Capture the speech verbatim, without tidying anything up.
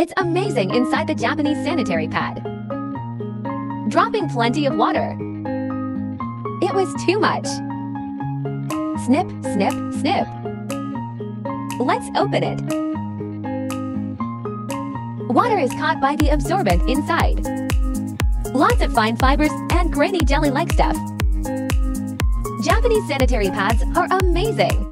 It's amazing inside the Japanese sanitary pad. Dropping plenty of water. It was too much. Snip, snip, snip. Let's open it. Water is caught by the absorbent inside. Lots of fine fibers and grainy jelly-like stuff. Japanese sanitary pads are amazing.